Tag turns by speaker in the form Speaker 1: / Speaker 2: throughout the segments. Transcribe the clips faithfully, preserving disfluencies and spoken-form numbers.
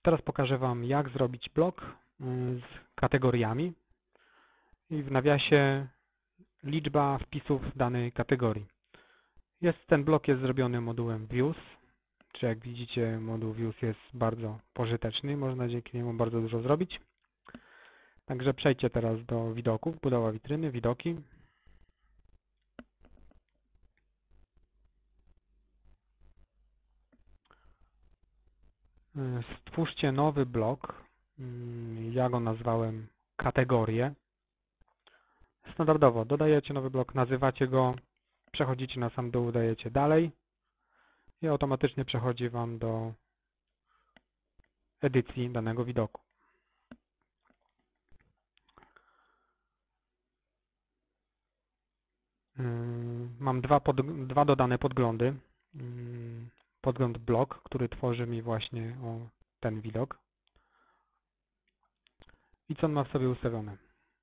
Speaker 1: Teraz pokażę Wam, jak zrobić blok z kategoriami i w nawiasie liczba wpisów danej kategorii. Jest, ten blok jest zrobiony modułem Views, czy jak widzicie, moduł Views jest bardzo pożyteczny, można dzięki niemu bardzo dużo zrobić. Także przejdźcie teraz do widoków, budowa witryny, widoki. Stwórzcie nowy blok, ja go nazwałem kategorie. Standardowo dodajecie nowy blok, nazywacie go, przechodzicie na sam dół, dajecie dalej i automatycznie przechodzi Wam do edycji danego widoku. Mam dwa, pod, dwa dodane podglądy. Podgląd blok, który tworzy mi właśnie o ten widok. I co on ma w sobie ustawione?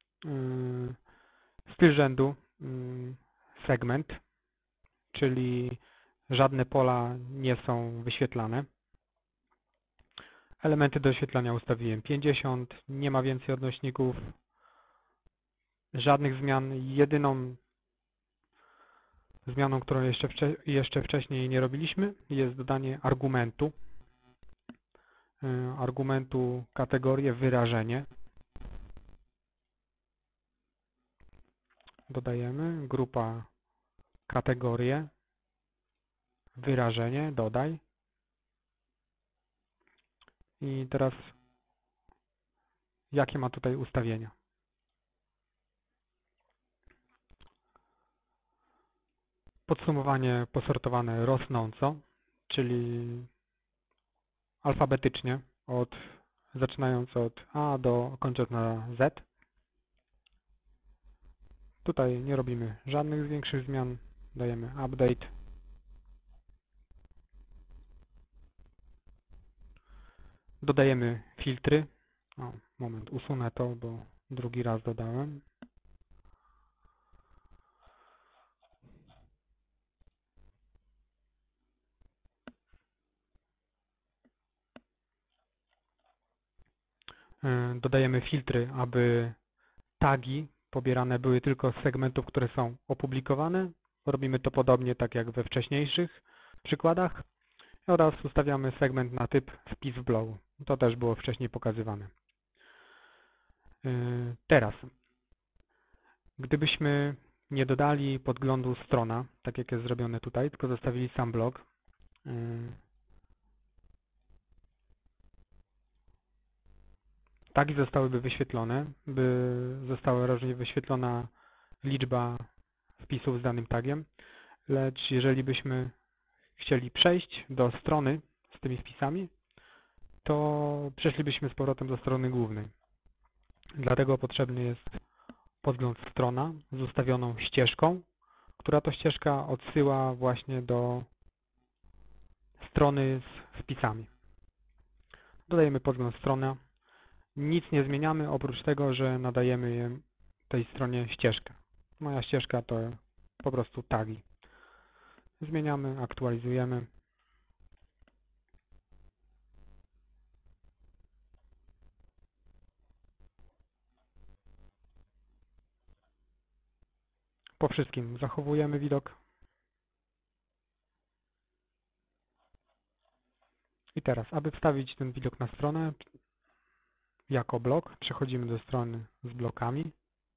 Speaker 1: Styl rzędu segment, czyli żadne pola nie są wyświetlane. Elementy do oświetlania ustawiłem pięćdziesiąt, nie ma więcej odnośników, żadnych zmian. Jedyną zmianą, którą jeszcze, wcze jeszcze wcześniej nie robiliśmy, jest dodanie argumentu. Argumentu kategorię wyrażenie. Dodajemy grupa kategorie wyrażenie, dodaj. I teraz jakie ma tutaj ustawienia? Podsumowanie posortowane rosnąco, czyli alfabetycznie, od, zaczynając od A do kończąc na Z. Tutaj nie robimy żadnych większych zmian, dajemy update. Dodajemy filtry. O, moment, usunę to, bo drugi raz dodałem. Dodajemy filtry, aby tagi pobierane były tylko z segmentów, które są opublikowane. Robimy to podobnie tak jak we wcześniejszych przykładach. Oraz ustawiamy segment na typ wpis w blogu. To też było wcześniej pokazywane. Teraz, gdybyśmy nie dodali podglądu strona, tak jak jest zrobione tutaj, tylko zostawili sam blog, tagi zostałyby wyświetlone, by została różnie wyświetlona liczba wpisów z danym tagiem, lecz jeżeli byśmy chcieli przejść do strony z tymi wpisami, to przeszlibyśmy z powrotem do strony głównej. Dlatego potrzebny jest podgląd strona z ustawioną ścieżką, która to ścieżka odsyła właśnie do strony z wpisami. Dodajemy podgląd strona. Nic nie zmieniamy oprócz tego, że nadajemy tej stronie ścieżkę. Moja ścieżka to po prostu tagi. Zmieniamy, aktualizujemy. Po wszystkim zachowujemy widok. I teraz, aby wstawić ten widok na stronę jako blok, przechodzimy do strony z blokami.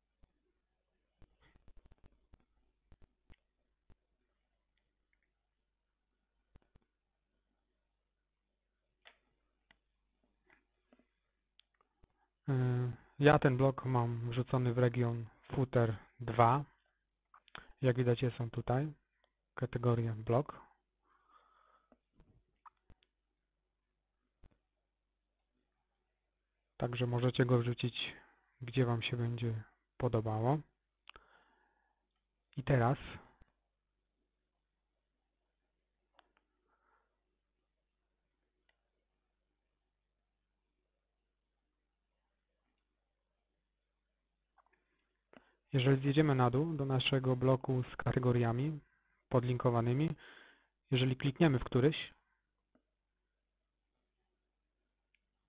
Speaker 1: Ja ten blok mam wrzucony w region footer dwa. Jak widać, jest on tutaj. Kategoria blok. Także możecie go wrzucić, gdzie Wam się będzie podobało. I teraz jeżeli zjedziemy na dół do naszego bloku z kategoriami podlinkowanymi, jeżeli klikniemy w któryś,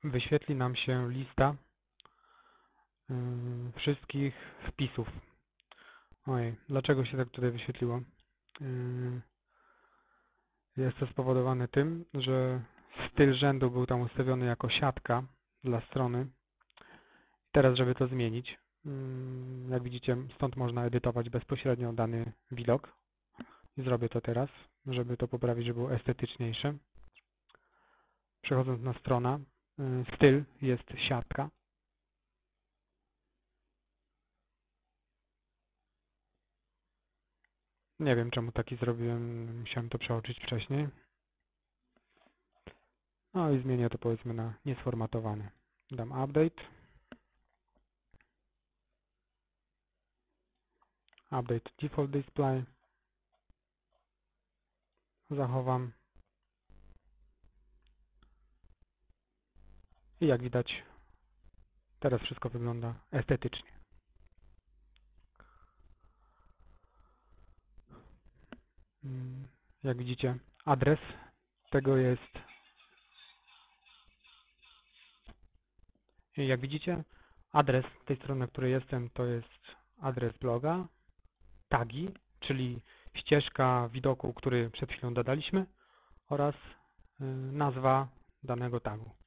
Speaker 1: wyświetli nam się lista yy, wszystkich wpisów. Ojej, dlaczego się tak tutaj wyświetliło? Yy, jest to spowodowane tym, że styl rzędu był tam ustawiony jako siatka dla strony. Teraz, żeby to zmienić, yy, jak widzicie, stąd można edytować bezpośrednio dany widok. I zrobię to teraz, żeby to poprawić, żeby było estetyczniejsze. Przechodząc na stronę, yy, styl jest siatka. Nie wiem, czemu taki zrobiłem, musiałem to przeoczyć wcześniej. No i zmienię to, powiedzmy, na niesformatowany. Dam update. Update default display. Zachowam. I jak widać, teraz wszystko wygląda estetycznie. Jak widzicie, adres tego jest... Jak widzicie, adres tej strony, na której jestem, to jest adres bloga, tagi, czyli ścieżka widoku, który przed chwilą dodaliśmy, oraz nazwa danego tagu.